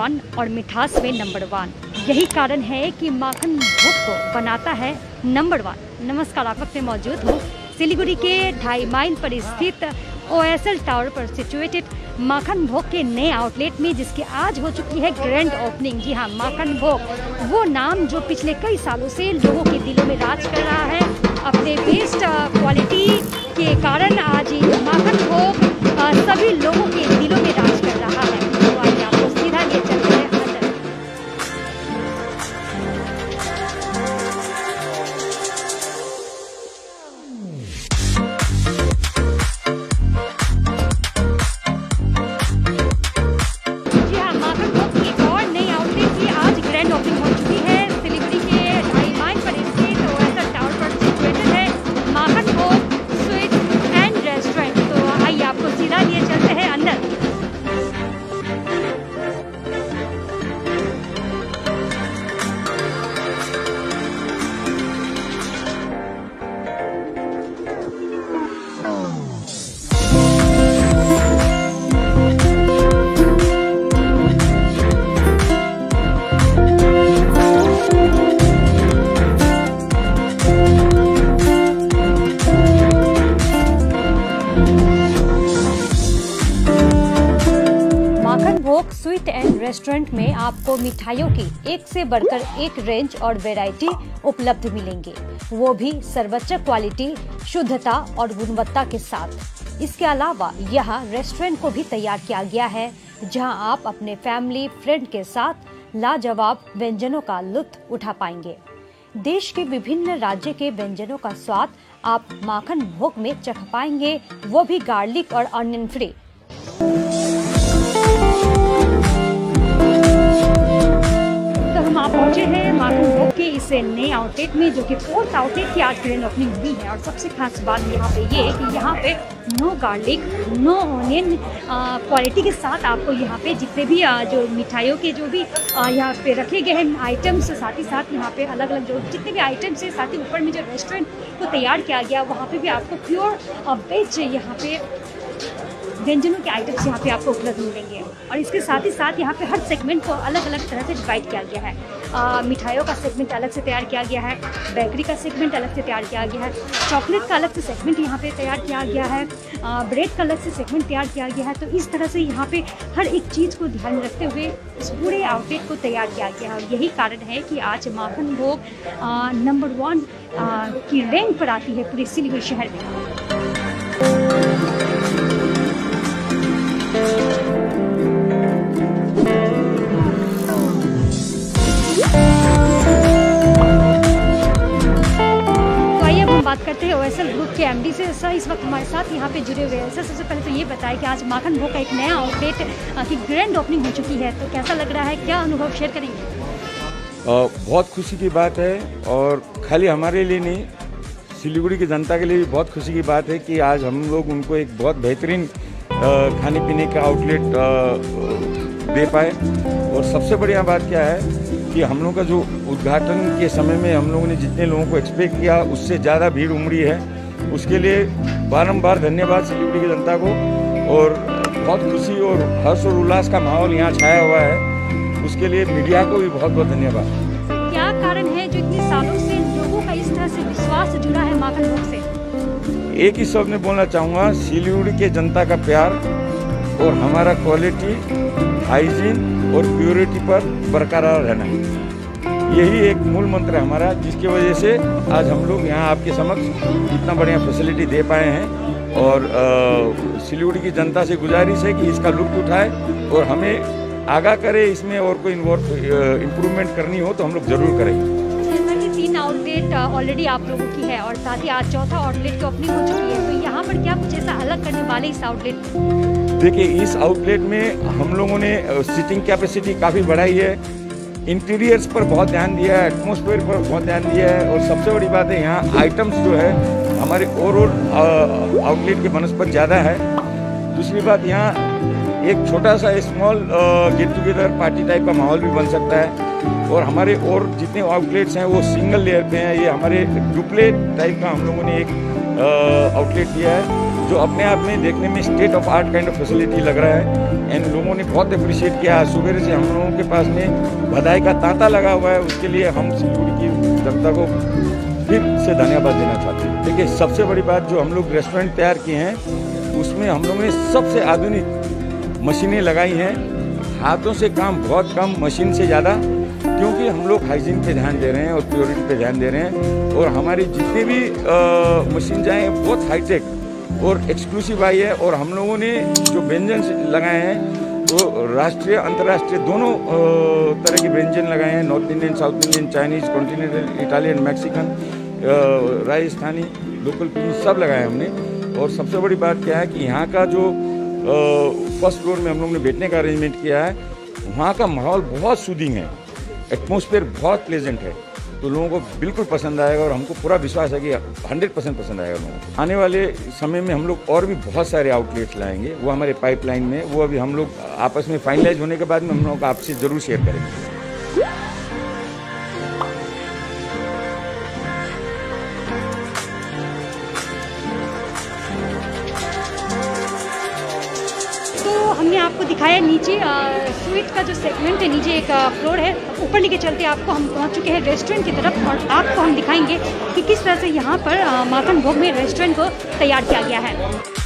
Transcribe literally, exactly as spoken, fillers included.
One और मिठास में नंबर वन। यही कारण है कि माखन भोग को बनाता है नंबर वन। नमस्कार, आप वक्त में मौजूद हूँ सिलीगुड़ी के ढाई माइल पर स्थित ओएसएल टावर पर सिचुएटेड माखन भोग के नए आउटलेट में, जिसकी आज हो चुकी है ग्रैंड ओपनिंग। जी हाँ, माखन भोग वो नाम जो पिछले कई सालों से लोगों के दिलों में राज कर रहा है। अपने बेस्ट क्वालिटी के कारण आज ये माखन भोग सभी लोगों के दिलों में राज कर रहा है। तो आइए आपको सीधा ले चलते हैं अंदर। जी हाँ, माखन भोग की एक और नई आउटलेट की आज ग्रैंड ओपनिंग हो चुकी है। सिलीगुड़ी के ढाई माइल पर स्थित ओएसएल टावर पर सिचुएटेड है माखन भोग स्वीट एंड रेस्टोरेंट। तो आइए आपको सीधा लिए चलते हैं अंदर। माखन भोग स्वीट एंड रेस्टोरेंट में आपको मिठाइयों की एक से बढ़कर एक रेंज और वैरायटी उपलब्ध मिलेंगे, वो भी सर्वोच्च क्वालिटी, शुद्धता और गुणवत्ता के साथ। इसके अलावा यहाँ रेस्टोरेंट को भी तैयार किया गया है, जहां आप अपने फैमिली फ्रेंड के साथ लाजवाब व्यंजनों का लुत्फ उठा पाएंगे। देश के विभिन्न राज्य के व्यंजनों का स्वाद आप माखन भोग में चख पाएंगे, वो भी गार्लिक और ऑनियन फ्री। तो हम आप पहुंचे हैं माखन भोग के इस नए आउटलेट में, जो कि फोर्थ आउटलेट की आज ग्रैंड ओपनिंग हुई है। और सबसे खास बात यहाँ पे ये है कि यहाँ पे no garlic, no onion quality के साथ आपको यहाँ पे जितने भी आ, जो मिठाइयों के जो भी आ, यहाँ पे रखे गए हैं आइटम्स, साथ ही साथ यहाँ पे अलग अलग जो जितने भी आइटम्स है, साथ ही ऊपर में जो रेस्टोरेंट को तैयार किया गया वहाँ पे भी आपको प्योर वेज यहाँ पे व्यंजनों के आइटम्स यहाँ पे आपको उपलब्ध मिलेंगे। और इसके साथ ही साथ यहाँ पे हर सेगमेंट को अलग अलग तरह से डिवाइड किया गया है। आ, मिठाइयों का सेगमेंट अलग से तैयार किया गया है, बेकरी का सेगमेंट अलग से तैयार किया गया है, चॉकलेट का अलग से सेगमेंट यहाँ पे तैयार किया गया है, आ, ब्रेड का अलग से सेगमेंट तैयार किया गया है। तो इस तरह से यहाँ पे हर एक चीज़ को ध्यान में रखते हुए इस पूरे आउटलेट को तैयार किया गया है। और यही कारण है कि आज माखन भोग नंबर वन की रैंक पर आती है पूरे सिलीगुड़ी शहर में। बात करते हैं ओएसएल ग्रुप के एमडी से। सर इस वक्त हमारे साथ यहाँ पे जुड़े हुए हैं। सर सबसे पहले तो ये बताएं कि आज माखन भोग का एक नया आउटलेट की ग्रैंड ओपनिंग हो चुकी है, तो कैसा लग रहा है, क्या अनुभव शेयर करेंगे? आ, बहुत खुशी की बात है, और खाली हमारे लिए नहीं, सिलीगुड़ी की जनता के लिए भी बहुत खुशी की बात है कि आज हम लोग उनको एक बहुत बेहतरीन खाने पीने का आउटलेट दे पाए। और सबसे बढ़िया बात क्या है कि हम लोगों का जो उद्घाटन के समय में हम लोगों ने जितने लोगों को एक्सपेक्ट किया उससे ज़्यादा भीड़ उमड़ी है। उसके लिए बारंबार धन्यवाद सिलीगुड़ी की जनता को। और बहुत खुशी और हर्ष और उल्लास का माहौल यहाँ छाया हुआ है, उसके लिए मीडिया को भी बहुत बहुत धन्यवाद। क्या कारण है जो इतने सालों से लोगों का इस तरह से विश्वास जुड़ा है माखन भोग से? एक ही शब्द में बोलना चाहूँगा, सिलीगुड़ी के जनता का प्यार और हमारा क्वालिटी, हाइजीन और प्योरिटी पर बरकरार रहना, यही एक मूल मंत्र है हमारा, जिसकी वजह से आज हम लोग यहाँ आपके समक्ष इतना बढ़िया फैसिलिटी दे पाए हैं। और सिलीगुड़ी की जनता से गुजारिश है कि इसका लुत्फ उठाए और हमें आगाह करे। इसमें और कोई इम्प्रूवमेंट करनी हो तो हम लोग जरूर करेंगे। तीन आउटलेट ऑलरेडी आप लोगों की है और साथ ही आज चौथा आउटलेट की ओपनिंग हो चुकी है, तो यहाँ पर क्या कुछ ऐसा अलग करने वाले इस आउटलेट? देखिए, इस आउटलेट में हम लोगों ने सीटिंग कैपेसिटी काफ़ी बढ़ाई है, इंटीरियर्स पर बहुत ध्यान दिया है, एटमॉस्फेयर पर बहुत ध्यान दिया है। और सबसे बड़ी बात है, यहाँ आइटम्स जो है हमारे ओवरऑल आउटलेट के बनस्पत ज़्यादा है। दूसरी बात, यहाँ एक छोटा सा small get together party type का माहौल भी बन सकता है। और हमारे और जितने आउटलेट्स हैं वो सिंगल लेयर पे हैं, ये हमारे डुप्लेट टाइप का हम लोगों ने एक आउटलेट दिया है। जो अपने आप में देखने में state of art kind of facility लग रहा है। एंड लोगों ने बहुत अप्रिशिएट किया। आज सुबह से हम लोगों के पास में बधाई का तांता लगा हुआ है। उसके लिए हम सिलीगुड़ी की जनता को फिर से धन्यवाद देना चाहते हैं। देखिए, सबसे बड़ी बात जो हम लोग रेस्टोरेंट तैयार किए हैं उसमें हम लोगों ने सबसे आधुनिक मशीनें लगाई हैं। हाथों से काम बहुत कम, मशीन से ज़्यादा, क्योंकि हम लोग हाइजीन पे ध्यान दे रहे हैं और प्योरिटी पे ध्यान दे रहे हैं। और हमारी जितने भी मशीन जाए बहुत हाईटेक और एक्सक्लूसिव आई है। और हम लोगों ने जो व्यंजन लगाए हैं तो राष्ट्रीय अंतर्राष्ट्रीय दोनों तरह के व्यंजन लगाए हैं। North Indian, South Indian, Chinese, continental, Italian, Mexican, Rajasthani, local cooking सब लगाए हमने। और सबसे बड़ी बात क्या है कि यहाँ का जो फर्स्ट फ्लोर में हम लोगों ने बैठने का अरेंजमेंट किया है, वहाँ का माहौल बहुत सूदिंग है, एटमॉस्फेयर बहुत प्लेजेंट है, तो लोगों को बिल्कुल पसंद आएगा। और हमको पूरा विश्वास है कि हंड्रेड परसेंट पसंद आएगा लोगों को। आने वाले समय में हम लोग और भी बहुत सारे आउटलेट्स लाएंगे, वो हमारे पाइपलाइन में, वो अभी हम लोग आपस में फाइनलाइज होने के बाद में हम लोगों को आपसे ज़रूर शेयर करेंगे। हमने आपको दिखाया नीचे स्वीट का जो सेगमेंट है, नीचे एक फ्लोर है। ऊपर लेके चलते आपको हम पहुंच चुके हैं रेस्टोरेंट की तरफ और आपको हम दिखाएंगे कि किस तरह से यहाँ पर माखन भोग में रेस्टोरेंट को तैयार किया गया है।